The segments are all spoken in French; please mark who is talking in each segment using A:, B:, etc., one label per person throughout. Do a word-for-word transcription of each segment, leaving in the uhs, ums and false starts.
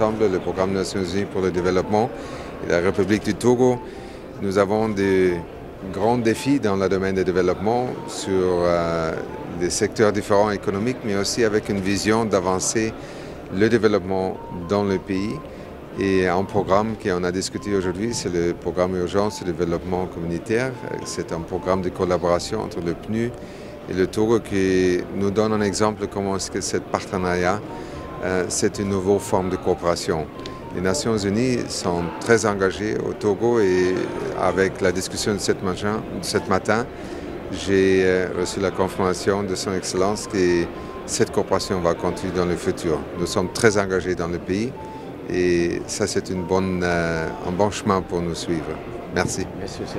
A: ensemble, le programme des Nations Unies pour le développement et la République du Togo. Nous avons des grands défis dans le domaine du développement sur euh, des secteurs différents économiques, mais aussi avec une vision d'avancer le développement dans le pays. Et un programme qu'on a discuté aujourd'hui, c'est le programme Urgence de développement communautaire. C'est un programme de collaboration entre le P N U et le Togo qui nous donne un exemple de comment est-ce que ce partenariat, euh, c'est une nouvelle forme de coopération. Les Nations Unies sont très engagées au Togo et avec la discussion de cette matin, cette matin j'ai euh, reçu la confirmation de Son Excellence que cette coopération va continuer dans le futur. Nous sommes très engagés dans le pays. Et ça, c'est une bonne, euh, un bon chemin pour nous suivre. Merci.
B: Merci aussi.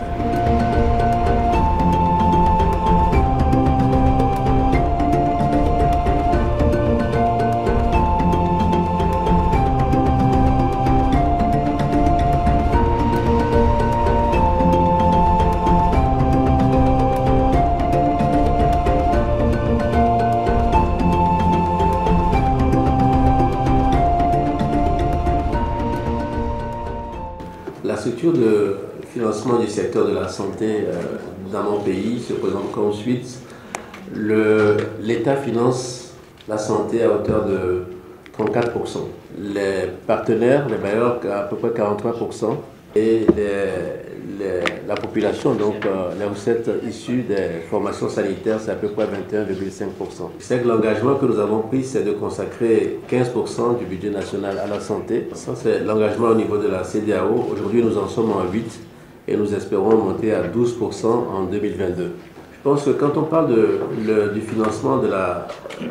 C: La structure de financement du secteur de la santé euh, dans mon pays se présente comme suit. L'État finance la santé à hauteur de trente-quatre pour cent. Les partenaires, les bailleurs, à peu près quarante-trois pour cent. Et les, les, la population, donc euh, les recettes issues des formations sanitaires, c'est à peu près vingt et un virgule cinq pour cent. C'est que l'engagement que nous avons pris, c'est de consacrer quinze pour cent du budget national à la santé. Ça, c'est l'engagement au niveau de la C D A O. Aujourd'hui, nous en sommes à huit et nous espérons monter à douze pour cent en deux mille vingt-deux. Je pense que quand on parle de, le, du financement de la,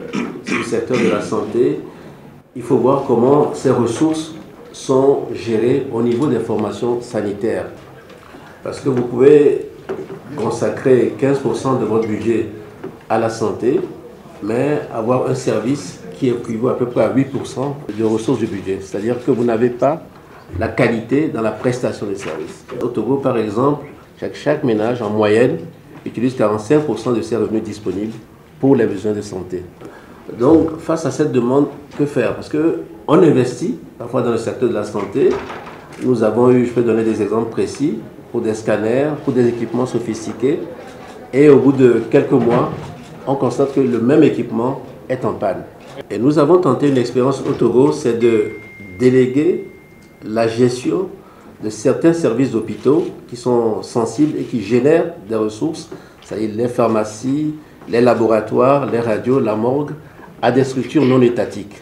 C: du secteur de la santé, il faut voir comment ces ressources sont gérées au niveau des formations sanitaires. Parce que vous pouvez consacrer quinze pour cent de votre budget à la santé, mais avoir un service qui équivaut à peu près à huit pour cent de ressources du budget. C'est-à-dire que vous n'avez pas la qualité dans la prestation des services. Au Togo, par exemple, chaque, chaque ménage, en moyenne, utilise quarante-cinq pour cent de ses revenus disponibles pour les besoins de santé. Donc, face à cette demande, que faire? Parce qu'on investit parfois dans le secteur de la santé. Nous avons eu, je peux donner des exemples précis, pour des scanners, pour des équipements sophistiqués. Et au bout de quelques mois, on constate que le même équipement est en panne. Et nous avons tenté une expérience au Togo, c'est de déléguer la gestion de certains services d'hôpitaux qui sont sensibles et qui génèrent des ressources, c'est-à-dire les pharmacies, les laboratoires, les radios, la morgue, à des structures non étatiques.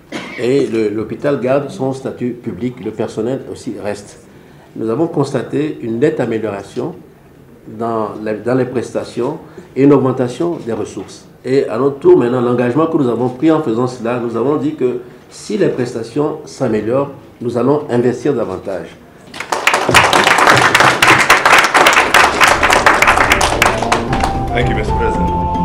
C: Et l'hôpital garde son statut public, le personnel aussi reste. Nous avons constaté une nette amélioration dans les, dans les prestations et une augmentation des ressources. Et à notre tour, maintenant, l'engagement que nous avons pris en faisant cela, nous avons dit que si les prestations s'améliorent, nous allons investir davantage.
D: Thank you, Mister President.